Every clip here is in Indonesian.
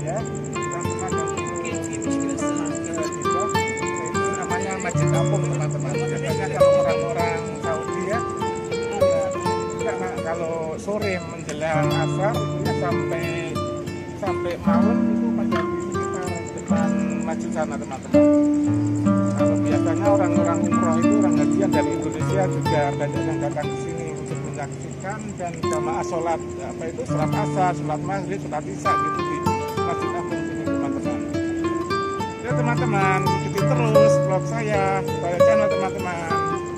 ya teman-teman yang itu namanya masjid kampung teman-teman. Biasanya kalau orang-orang Saudi ya kalau sore menjelang asar ya sampai malam itu pada di sekitar depan masjid sana teman-teman. Kalau biasanya orang-orang umroh itu orang hajian dari Indonesia juga banyak yang datang ke sini untuk menyaksikan dan jamaah sholat sholat asar, sholat maghrib, sholat isya gitu di masjid kampung sini teman-teman. Ya teman-teman, ikuti terus vlog saya pada channel teman-teman.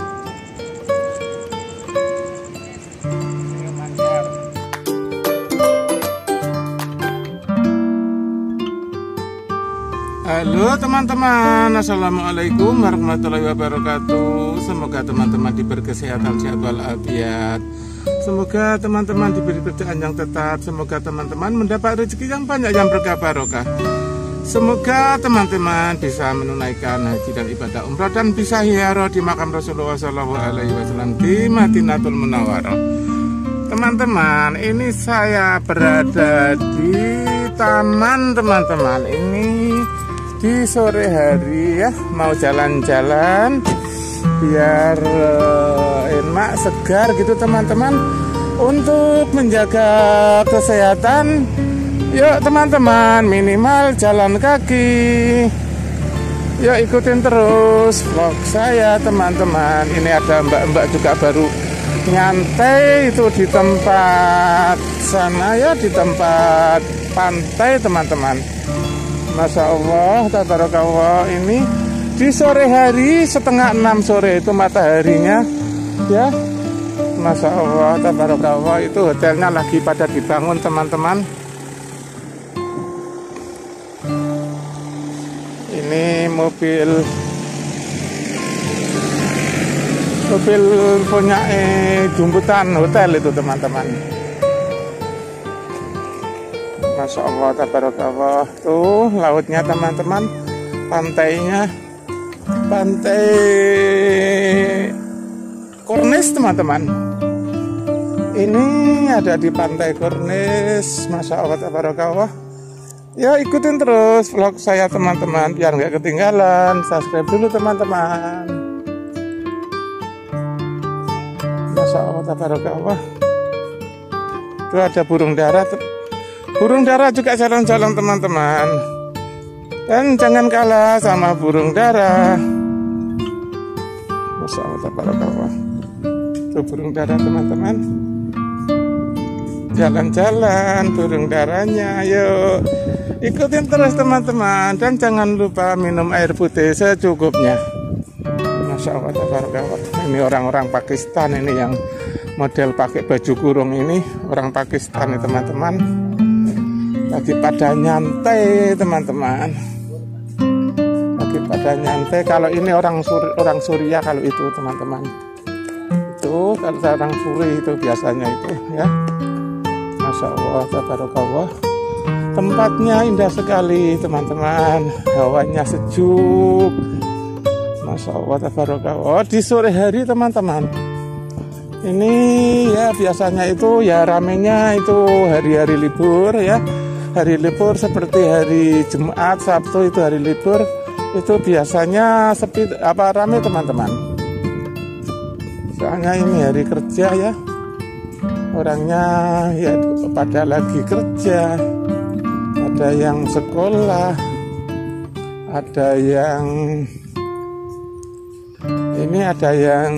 Halo teman-teman, assalamualaikum warahmatullahi wabarakatuh. Semoga teman-teman diberi kesehatan sehat walafiat. Semoga teman-teman diberi kerjaan yang tetap. Semoga teman-teman mendapat rezeki yang banyak yang berkah barokah. Semoga teman-teman bisa menunaikan haji dan ibadah umrah dan bisa ziarah di makam Rasulullah SAW di Madinatul Munawwarah. Teman-teman, ini saya berada di taman teman-teman. Ini di sore hari ya, mau jalan-jalan biar enak segar gitu teman-teman, untuk menjaga kesehatan. Yuk teman-teman, minimal jalan kaki. Yuk ikutin terus vlog saya teman-teman. Ini ada mbak-mbak juga baru nyantai itu di tempat sana ya, di tempat pantai teman-teman. Masya Allah, tabarakallah, ini di sore hari 5:30 sore itu mataharinya ya. Masya Allah, tabarakallah, itu hotelnya lagi pada dibangun teman-teman. Ini mobil punya Jumputan Hotel itu teman-teman. Masya Allah, tabarakallah. Tuh lautnya teman-teman, pantainya, pantai Kornis teman-teman. Ini ada di pantai Kornis. Masya Allah, tabarakallah. Ya ikutin terus vlog saya teman-teman biar nggak ketinggalan. Subscribe dulu teman-teman. Masya Allah, tabarakallah. Itu ada burung dara. Burung dara juga jalan-jalan teman-teman. Dan jangan kalah sama burung dara. Masya Allah, tabarakallah. Itu burung dara teman-teman. Jalan-jalan burung daranya. Yuk ikutin terus teman-teman. Dan jangan lupa minum air putih secukupnya. Masya Allah, tabarakallah. Ini orang-orang Pakistan ini yang model pakai baju kurung ini. Orang Pakistan nih teman-teman. Lagi pada nyantai teman-teman. Lagi pada nyantai. Kalau ini orang Suriah kalau itu teman-teman. Itu kalau orang Suri itu biasanya itu ya. Masya Allah, tabarakallah. Tempatnya indah sekali teman-teman. Hawanya sejuk. Masya Allah, tabarakallah. Di sore hari teman-teman. Ini ya biasanya itu ya ramenya itu hari-hari libur ya. Hari libur seperti hari Jumat, Sabtu itu hari libur. Itu biasanya sepi rame teman-teman. Soalnya ini hari kerja ya. Orangnya ya pada lagi kerja. Ada yang sekolah. Ada yang ini, ada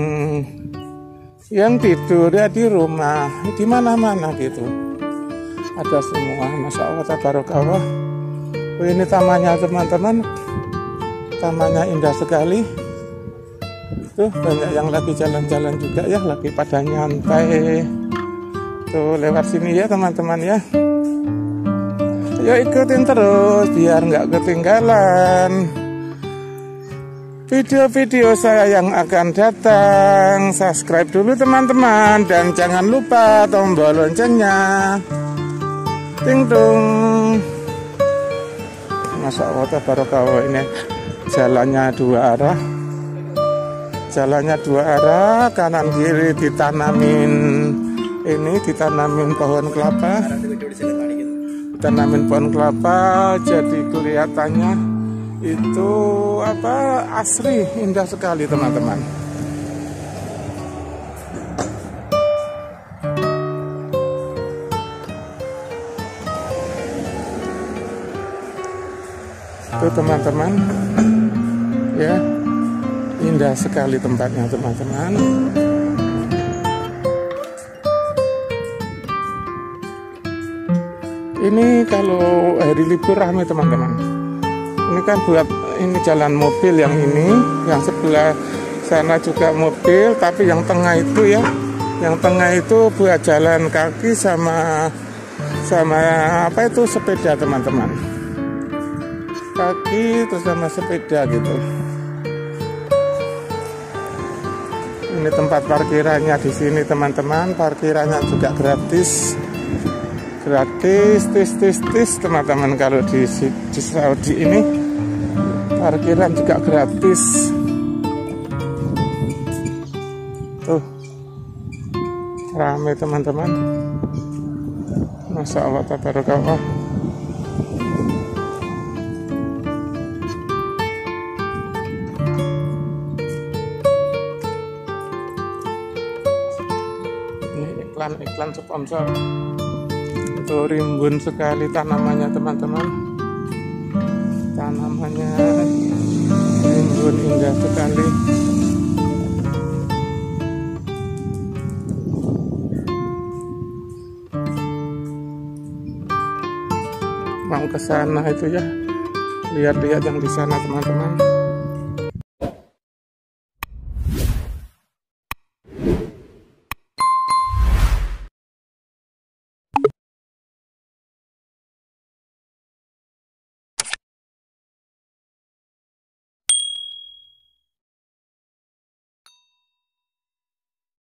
yang tidur ya di rumah, di mana-mana gitu. Ada semua. Masya Allah, tabarakallah. Ini tamannya teman-teman. Tamannya indah sekali. Tuh banyak yang lagi jalan-jalan juga ya, lagi pada nyantai. Tuh lewat sini ya teman-teman ya. Yuk ikutin terus biar nggak ketinggalan video-video saya yang akan datang. Subscribe dulu teman-teman. Dan jangan lupa tombol loncengnya. Ting dong. Masya Allah, tabarakallah. Ini jalannya dua arah. Jalannya dua arah, kanan kiri ditanamin pohon kelapa. tanamin pohon kelapa, jadi kelihatannya itu asri, indah sekali teman-teman. Itu teman-teman, ya, indah sekali tempatnya teman-teman. Ini kalau hari libur ramai teman-teman. Ini kan buat ini jalan mobil yang ini, yang sebelah sana juga mobil, tapi yang tengah itu ya, yang tengah itu buat jalan kaki sama sepeda teman-teman. Kaki terus sama sepeda gitu. Ini tempat parkirannya di sini teman-teman, parkirannya juga gratis. Tis teman-teman. Kalau di Saudi ini parkiran juga gratis. Tuh ramai teman-teman, Masya Allah tabarakallah. Ini iklan sponsor. Itu rimbun sekali tanamannya teman-teman, tanamannya rimbun, indah sekali. Mau ke sana itu ya, lihat-lihat yang di sana teman-teman.